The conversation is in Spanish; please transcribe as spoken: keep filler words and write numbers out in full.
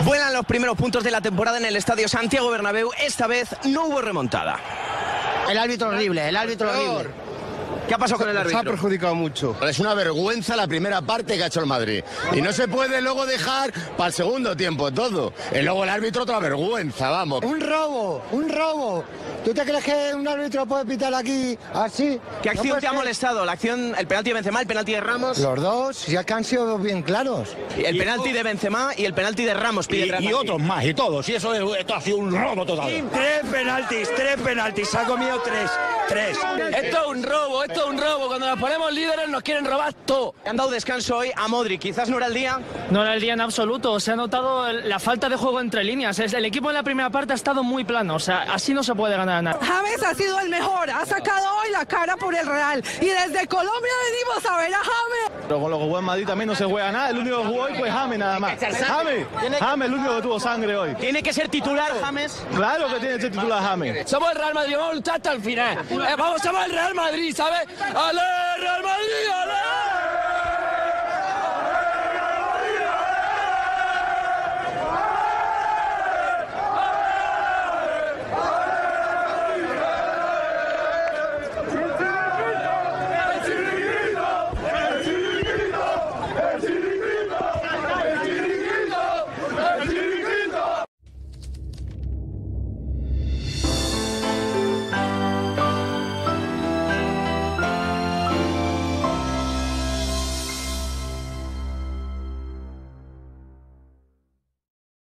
Vuelan los primeros puntos de la temporada en el Estadio Santiago Bernabéu. Esta vez no hubo remontada. El árbitro horrible, el árbitro horrible. ¿Qué ha pasado con el árbitro? Se ha perjudicado mucho. Es una vergüenza la primera parte que ha hecho el Madrid. Y no se puede luego dejar para el segundo tiempo todo. Y luego el árbitro otra vergüenza, vamos. Un robo, un robo. ¿Tú te crees que un árbitro puede pitar aquí así? ¿Qué acción No te ha puede ser. molestado? ¿La acción, el penalti de Benzema, el penalti de Ramos? Los dos, ya que han sido bien claros. El penalti de Benzema y el penalti de Ramos. Pide el Real Y, y Madrid. otros más, y todos. Y eso es- esto ha sido un robo total. Tres penaltis, tres penaltis, se ha comido tres, tres. Esto es un robo, esto es un robo. Cuando nos ponemos líderes nos quieren robar todo. Han dado descanso hoy a Modric. Quizás no era el día. No era el día en absoluto, se ha notado el- la falta de juego entre líneas. Es- El equipo en la primera parte ha estado muy plano, o sea, así no se puede ganar nada. James ha sido el mejor, ha sacado hoy la cara por el Real. Y desde Colombia venimos a ver a James. Pero con lo que jugó en Madrid también no se juega nada. El único que jugó hoy fue James nada más. James, James el único que tuvo sangre hoy. Tiene que ser titular, James. Claro que tiene que ser titular James. Somos el Real Madrid, vamos a luchar hasta el final. Eh, vamos, somos el Real Madrid, ¿sabes? ¡Ale, Real Madrid, ale!